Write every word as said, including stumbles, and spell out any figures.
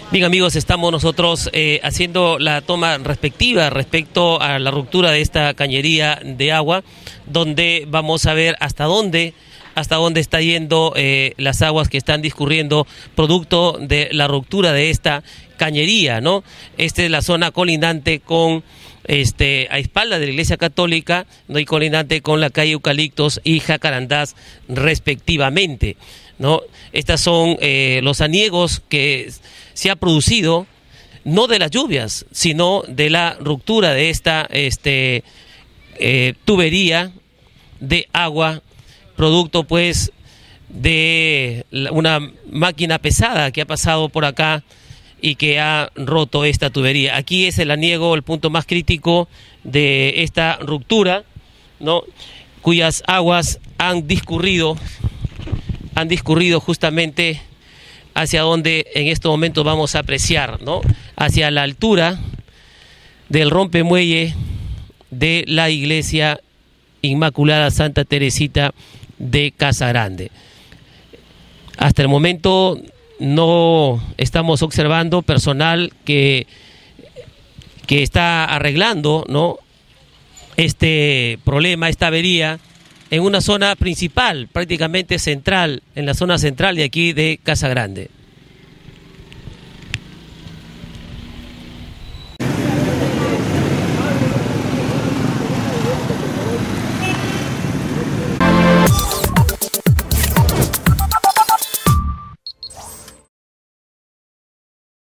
Bien, amigos, estamos nosotros eh, haciendo la toma respectiva respecto a la ruptura de esta cañería de agua, donde vamos a ver hasta dónde hasta dónde está yendo eh, las aguas que están discurriendo producto de la ruptura de esta cañería, ¿no? Esta es la zona colindante con este a espalda de la Iglesia Católica, ¿no? Y colindante con la calle Eucaliptos y Jacarandás respectivamente, ¿no? Estos son eh, los aniegos que se ha producido no de las lluvias, sino de la ruptura de esta este, eh, tubería de agua, producto pues de una máquina pesada que ha pasado por acá y que ha roto esta tubería. Aquí es el aniego, el punto más crítico de esta ruptura, ¿no? Cuyas aguas han discurrido, han discurrido justamente hacia donde en estos momentos vamos a apreciar, ¿no? Hacia la altura del rompemuelle de la Iglesia Inmaculada Santa Teresita de Casagrande. Hasta el momento no estamos observando personal que, que está arreglando, ¿no? este problema, esta avería, en una zona principal, prácticamente central, en la zona central de aquí de Casagrande.